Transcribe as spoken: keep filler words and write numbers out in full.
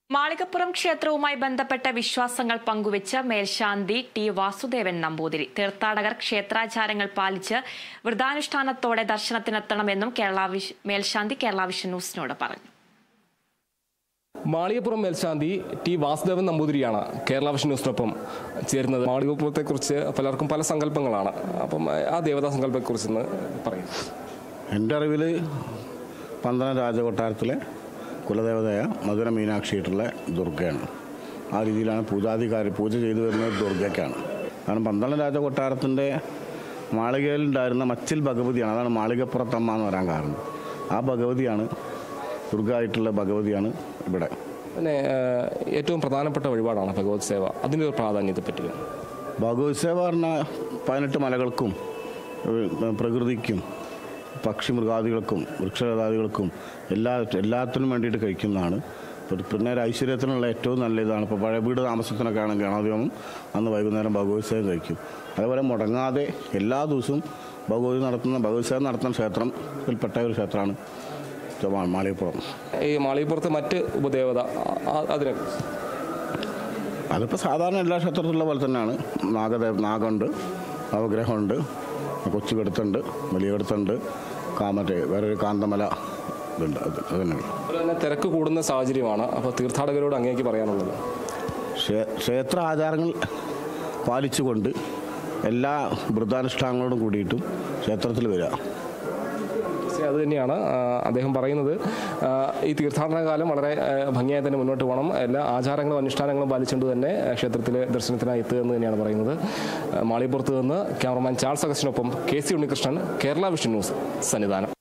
മാളികപ്പുറം ക്ഷേത്രവുമായി ബന്ധപ്പെട്ട വിശ്വാസങ്ങൾ പങ്കുവച്ച് മേൽശാന്തി ടി വാസുദേവൻ നമ്പൂതിരി തീർത്ഥാടകർ ക്ഷേത്രാചാരങ്ങൾ പാലിച്ച് വ്രതാനുഷ്ഠാനത്തോടെ ദർശനത്തിനെത്തണമെന്നും കേരള മേൽശാന്തി കേരള വിഷൻ ന്യൂസിനോട് പറഞ്ഞു. മാളികപ്പുറം മേൽശാന്തി ടി വാസുദേവൻ നമ്പൂതിരിയാണ് കേരള വിഷൻ ന്യൂസിനൊപ്പം ചേരുന്നത്. മാളികപ്പുറത്തെക്കുറിച്ച് പലർക്കും പല സങ്കല്പങ്ങളാണ്. അപ്പം ആ ദേവതാ സങ്കല്പത്തെക്കുറിച്ച് പറയും. എൻ്റെ അറിവിൽ പന്തളം രാജകൊട്ടാരത്തിലെ കുലദേവതയായ മധുര മീനാക്ഷിയായിട്ടുള്ള ദുർഗയാണ്. ആ രീതിയിലാണ് പൂജാധികാരി പൂജ ചെയ്തു വരുന്നത് ദുർഗയ്ക്കാണ്. കാരണം പന്തളം രാജകൊട്ടാരത്തിൻ്റെ മാളികയിലുണ്ടായിരുന്ന മച്ചിൽ ഭഗവതിയാണ്. അതാണ് മാളികപ്പുറത്തമ്മ എന്ന് പറയാൻ കാരണം. ആ ഭഗവതിയാണ് ദുർഗ ആയിട്ടുള്ള ഭഗവതിയാണ് ഇവിടെ. പിന്നെ ഏറ്റവും പ്രധാനപ്പെട്ട വഴിപാടാണ് ഭഗവത് സേവ. അതിൻ്റെ ഒരു പ്രാധാന്യത്തെ പറ്റുക. ഭഗവത് സേവ പറഞ്ഞാൽ പതിനെട്ട് മലകൾക്കും പ്രകൃതിക്കും പക്ഷി മൃഗാദികൾക്കും വൃക്ഷലതാദികൾക്കും എല്ലാ എല്ലാത്തിനും വേണ്ടിയിട്ട് കഴിക്കുന്നതാണ്. പിന്നെ ഒരു ഐശ്വര്യത്തിനുള്ള ഏറ്റവും നല്ല ഇതാണ്. ഇപ്പോൾ പഴയ വീട് താമസത്തിനൊക്കെ ആണെങ്കിൽ ഗണാധിപമം അന്ന് വൈകുന്നേരം ഭഗവത് സേവ കഴിക്കും. അതേപോലെ മുടങ്ങാതെ എല്ലാ ദിവസവും ഭഗവതി നടത്തുന്ന ഭഗവത് സേവ നടത്തുന്ന ക്ഷേത്രത്തിൽപ്പെട്ട ഒരു ക്ഷേത്രമാണ് മാളികപ്പുറം. ഈ മാളികപ്പുറത്ത് മറ്റ് ഉപദേവത അതിനെ അതിപ്പോൾ സാധാരണ എല്ലാ ക്ഷേത്രത്തിലുള്ള പോലെ തന്നെയാണ്. നാഗദേവ നാഗമുണ്ട്, നവഗ്രഹമുണ്ട്, കൊച്ചു കെടുത്തുണ്ട്, വലിയ കെടുത്തുണ്ട്, കാമറ്റേ വേറൊരു കാന്തമല ഇതുണ്ട്. അത് അത് തന്നെയാണ്. അതുപോലെ തന്നെ തിരക്ക് കൂടുന്ന സാഹചര്യമാണ്. അപ്പോൾ തീർത്ഥാടകരോട് അങ്ങേക്ക് പറയാനുള്ളത് ക്ഷേത്ര ആചാരങ്ങൾ പാലിച്ചുകൊണ്ട് എല്ലാ വ്രതാനുഷ്ഠാനങ്ങളോടും കൂടിയിട്ടും ക്ഷേത്രത്തിൽ വരിക. അത് തന്നെയാണ് അദ്ദേഹം പറയുന്നത്. ഈ തീർത്ഥാടന കാലം വളരെ ഭംഗിയായി തന്നെ മുന്നോട്ട് പോകണം. എല്ലാ ആചാരങ്ങളും അനുഷ്ഠാനങ്ങളും പാലിച്ചുകൊണ്ട് തന്നെ ക്ഷേത്രത്തിലെ ദർശനത്തിനായി എത്തുക എന്ന് തന്നെയാണ് പറയുന്നത്. മാളികപ്പുറത്ത് നിന്ന് ക്യാമറമാൻ ചാൾസ് അഗസ്റ്റിനൊപ്പം K C Unnikrishnan, Kerala vision news, Sannidhanam.